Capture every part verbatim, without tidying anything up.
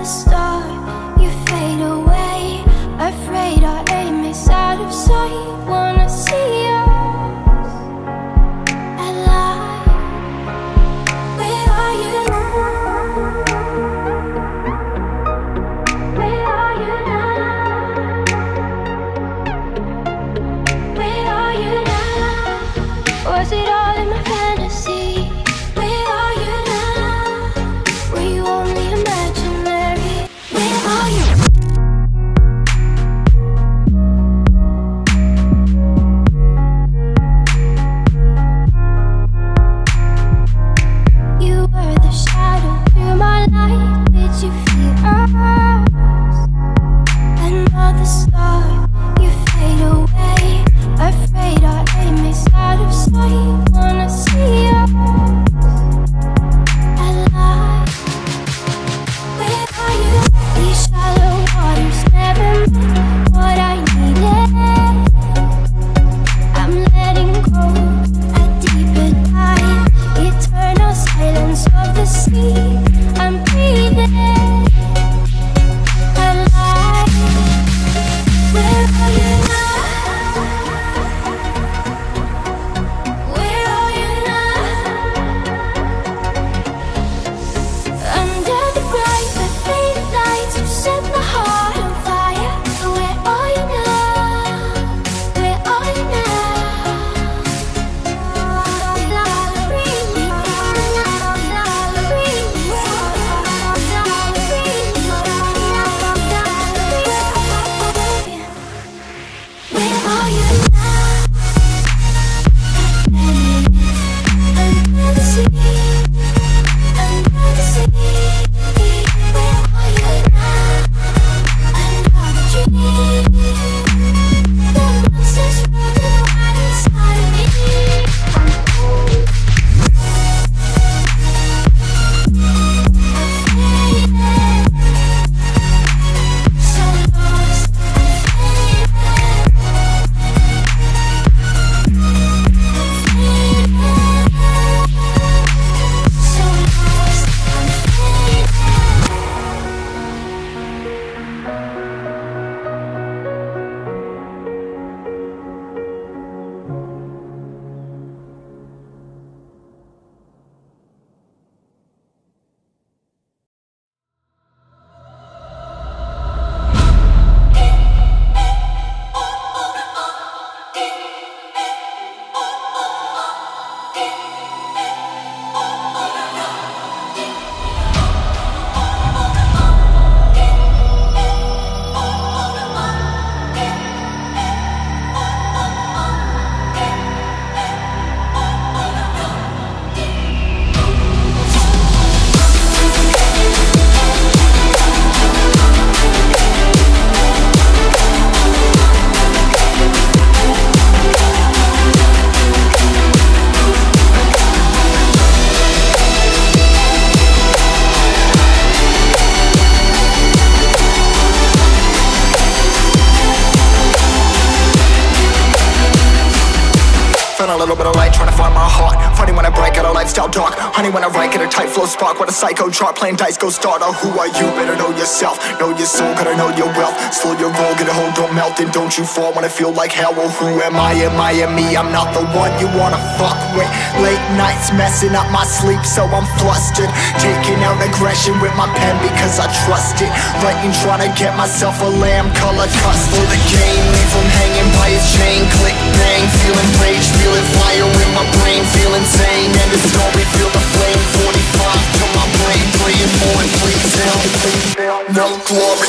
Another star, you fade away. Afraid our aim is out of sight. Wanna see us alive. Where are you now? Where are you now? Where are you now? Was it all in my fantasy? Where are you now? Were you only imaginary? Where are you? You were the shadow to my light. Did you feel us? Another star, you fade away. Afraid our aim is out of sight. Wanna see us alive. Where are you? These shallow waters never meant what I needed. I'm letting go a deeper dive. Eternal silence of the sea. I'm breathing alive. Where are you now? Where are you now? Under the bright but faded lights, you set my heart on fire. Where are you now? Where are you now? Where are you now? Under the sea, under the sea. Where are you now? Another dream. The monsters running wild inside of me. I'm fading. So lost, I'm fading. So lost, I'm fading. Found a little bit of light, trying to find my heart. Funny when I break out a lifestyle dark. Honey when I write, get a tight flow spark. What a psycho chart, playing dice, go starter. Who are you? Better know yourself. Know your soul, gotta know your wealth. Slow your roll, get a hold, don't melt. And don't you fall when I feel like hell. Well, who am I? Am I am me? I'm not the one you wanna fuck with. Late nights messing up my sleep, so I'm flustered. Taking out aggression with my pen because I trust it. Writing, trying to get myself a lamb color cuss for the game. Leave him hanging by his chain. Click, bang, feeling rage, feeling fire in my brain, feel insane. And the story, feel the flame. Forty-five to my brain, praying more and please hell, please hell, no glory.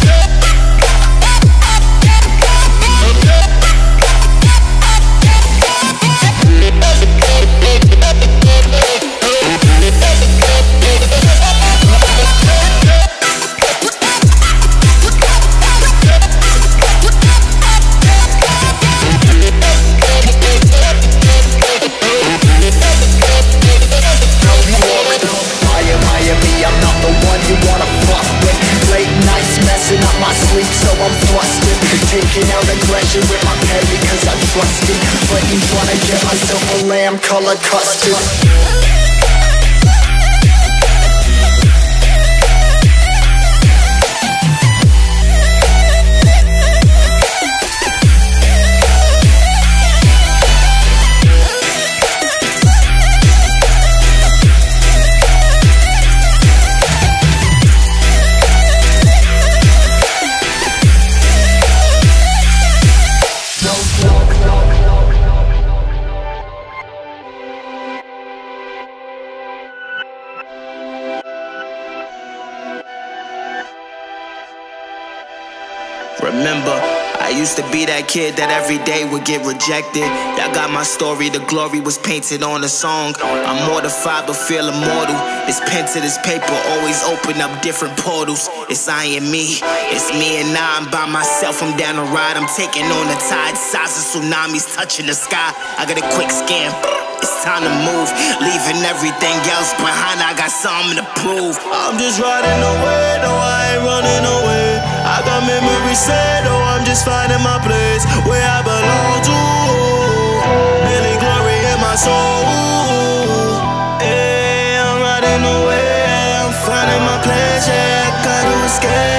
Taking out aggression with my pen because I trust it. Fighting, trying to get myself a lamb color custard. Remember, I used to be that kid that every day would get rejected. Y'all got my story, the glory was painted on a song. I'm mortified but feel immortal. This pen to this paper always open up different portals. It's I and me, it's me and I, I'm by myself, I'm down the ride. I'm taking on the tide, size of tsunamis touching the sky. I got a quick scan, it's time to move. Leaving everything else behind, I got something to prove. I'm just riding away, no I ain't running away. I got memories set, oh I'm just finding my place where I belong to. Feeling glory in my soul. Hey, I'm riding away, I'm finding my place, yeah, I gotta escape.